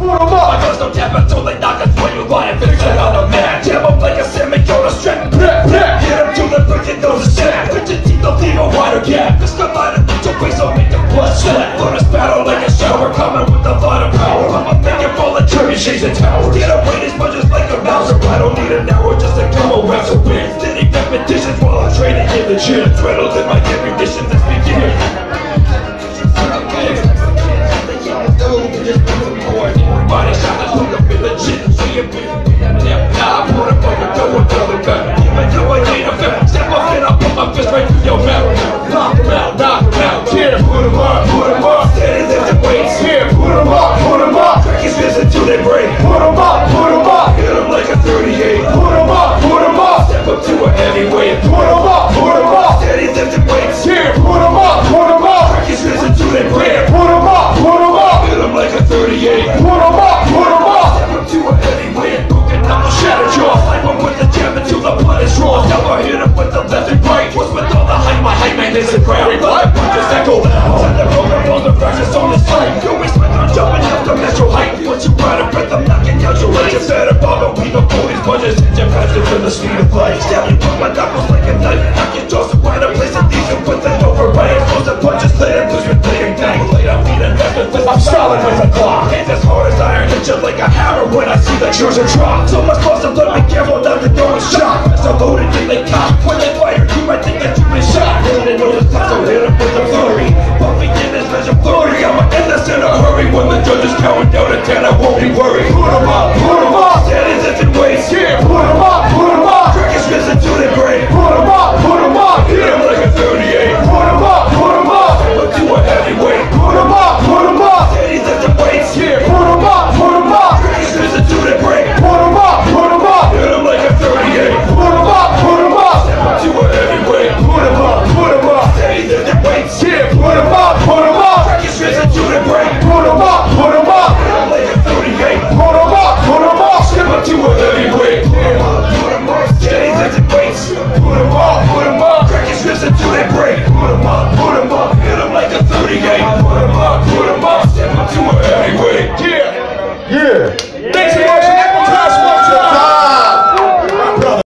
Put 'em up. My guns don't tap until they knock us when you lie and fix it on the man. Jam up like a semi-auto strap. Hit him till the brick and nose is snap. With your teeth, don't leave a wider gap. This could line up with your face, I'll make the blood sweat. Let us battle like a shower, coming with a lot of power. I'ma make it fall and turn your shades and towers. Get away these punches like a mouse. I don't need an hour just to come around to win. Steady repetitions while I'm training in the gym. Adrenaline in my ammunition, let's begin. Body shot, let's look up in the gym. See you, nah, I put him over, go another gun. Even though I ain't a fan, step up and I'll put my fist right through your mouth. Knock him out, knock him out. Yeah, put him up, steady lifting weights. Yeah, put him up, crack his fist until they break. Put him up, hit him like a 38. Put him up, step up to a heavyweight. Put him up, steady lifting weights. Yeah, put him up, crack his fist until they break. Yeah, put him up, hit him like a 38. Put him up, step up to a heavyweight. Broken down the shattered jaw. Snipe him with the jab until the blood is raw. Never hit him with the left and right. What's with all the hype? My hype man is a crowd. Blood punches echo loud. Send the broken bones and fractures on the site. You always went on jumping up to match your height. Once you ride a breath, I'm knocking out your legs. You better follow me before these punches hit your faster than the speed of light. Stab you with my knuckles like a knife. Knock your jaws to find a place to leave you with an overbite. Explosive punches, let him lose with the ignite. Lay down feet and left and fist. I'm solid with a clock. Hands as hard as iron, hit you like a hammer when I see the Trojan drop. So much force, I'm be careful not to go and shot. As I load it, they cock. When they fire, you might think that you've been shot. They know this time, so hit him with the flurry. Bumping in this measure flurry. I'ma end this in a hurry. When the judge is counting down to 10, I won't be worried. Put 'em up, steady lifting weights. Yeah, put 'em up, crack his fist until they break. Put 'em up, hit him like a 38. Put 'em up, step up to a heavyweight. Put 'em up, steady lifting weights. Yeah, put 'em up, crack his fist until they break. Put 'em up, hit him like a 38. Put 'em up, step up to a heavyweight. Put 'em up, steady lifting weights. Yeah, put 'em up, crack his fist until they break. Put 'em up, hit him like a 38. Put 'em up, step up to a heavyweight. Put 'em up, steady lifting weights. Put 'em up, crack his fist until they break. Put 'em up, hit him like a 38. Put 'em up, step up to a heavyweight. Yeah.